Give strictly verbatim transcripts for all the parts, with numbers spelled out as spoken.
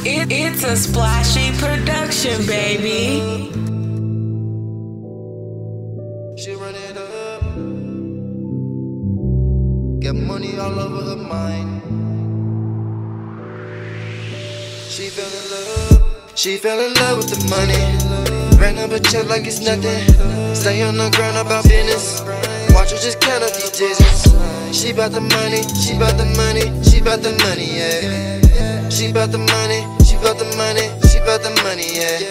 It, it's a splashy production, baby. She run it up, got money all over her mind. She fell in love, she fell in love with the money. Ran up a check like it's nothing. Stay on the ground about business. Watch her just count up these digits. She bout the money, she bout the money, she bout the money, yeah. She bout the money, she bout the money, she bout the money, yeah.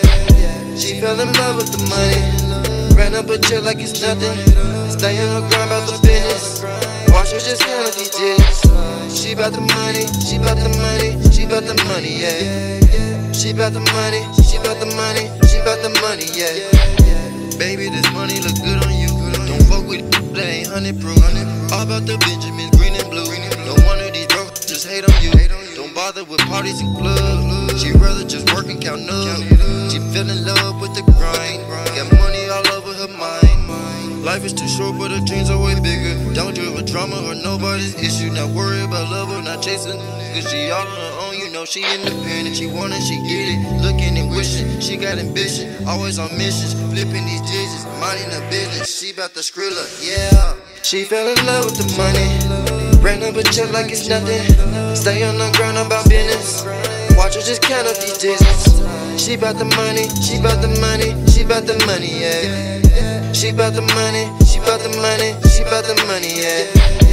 She fell in love with the money. Ran up a check like it's nothing. Stay on the ground about the business. Watch her just count up these digits. She bout the money, she bout the money, she bout the money, yeah. She bout the money, she bout the money, she bout the money, yeah. Baby, this money look good on you. Don't fuck with it, that ain't honey proof. All about the Benjamins, green and blue. No wonder these bros just hate on you. Don't bother with parties and clubs. She rather just work and count up. She fell in love with the grind. Got money all over her mind. Life is too short, but her dreams are way bigger. Don't deal with drama or nobody's issue. Not worry about love or not chasing. Cause she all on her own, you know she independent. She want it, she get it. Looking and wishing, she got ambition. Always on missions, flipping these digits, minding her business. She bout the Skrilla, yeah. She fell in love with the money. Ran up a check like it's nothing. Stay on the ground about business. Watch her just count up these digits. She bout the money, she bout the money, she bout the money, yeah. She bout the money, she bout the money, she bout the money, yeah.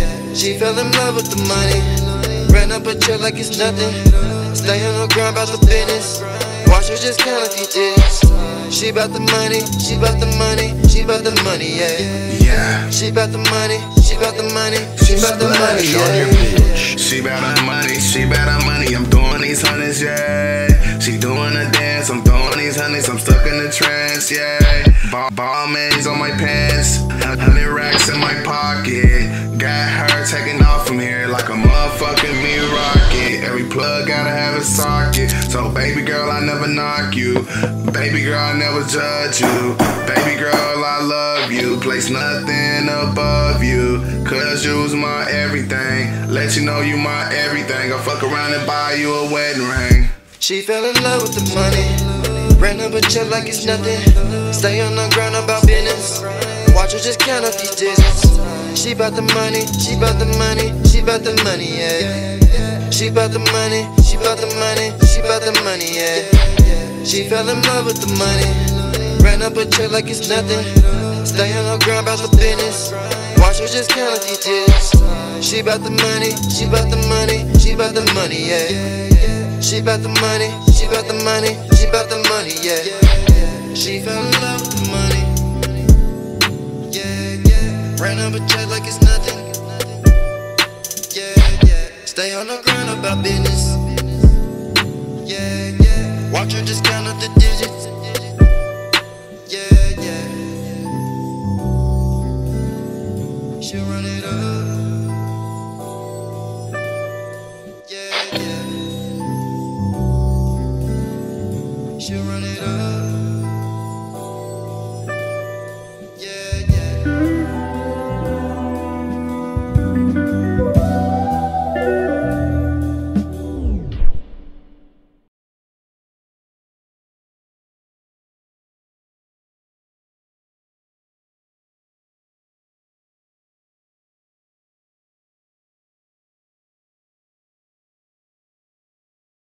She fell in love with the money. Ran up a check like it's nothing. Stay on the ground about the business. Watch her just count up these digits. She bout the money, she bout the money, she bout the money, yeah. Yeah. She bout the money, she bout the money, she bout the money, yeah. She bout her money, she bout her money. I'm doing these hundreds, yeah. She doing a dance, I'm doing these hundreds. I'm stuck in the trance, yeah. Ball, ball mains on my pants, hundred racks in my pocket. Got her taking off from here like a motherfucking me rocket. Every plug gotta have a socket. So baby girl, I never knock you. Baby girl, I never judge you. Baby girl, I love you. Place nothing above you. Cause you's my everything. Let you know you my everything. I'll fuck around and buy you a wedding ring. She fell in love with the money. Ran up a check like it's nothing. Stay on the ground about business. Watch her just count up these digits. She bout the money, she bout the money, she bout the money, yeah. She bout the money, she bout the money, she bout the money, yeah. She fell in love with the money. Ran up a check like it's nothing. Stay on the ground about the business. Watch her just count up these digits. She bout the money, she bout the money, she bout the money, yeah. She bout the money, she bout the money, she bout the money, yeah. She fell in love with the money. Yeah, yeah. Ran up a check like it's nothing. Yeah, yeah. Stay on the ground about business. Yeah, yeah. Watch her just count up the digits. Yeah, yeah. She'll run it up. Yeah, yeah. She'll run it up.